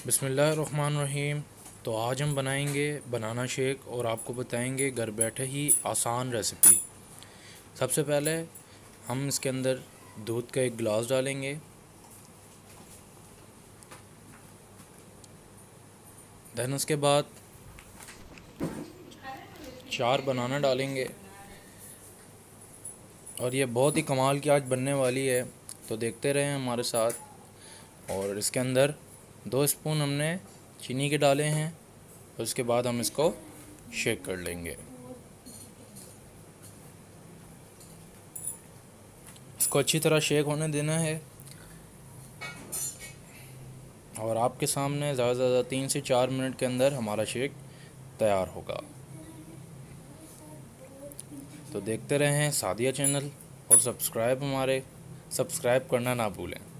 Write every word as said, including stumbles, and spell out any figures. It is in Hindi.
बिस्मिल्लाहिर्रहमानिर्रहीम। तो आज हम बनाएंगे बनाना शेक और आपको बताएंगे घर बैठे ही आसान रेसिपी। सबसे पहले हम इसके अंदर दूध का एक गिलास डालेंगे, देन उसके बाद चार बनाना डालेंगे और ये बहुत ही कमाल की आज बनने वाली है, तो देखते रहें हमारे साथ। और इसके अंदर दो स्पून हमने चीनी के डाले हैं और उसके बाद हम इसको शेक कर लेंगे। इसको अच्छी तरह शेक होने देना है और आपके सामने ज़्यादा से ज़्यादा तीन से चार मिनट के अंदर हमारा शेक तैयार होगा। तो देखते रहें सादिया चैनल और सब्सक्राइब हमारे सब्सक्राइब करना ना भूलें।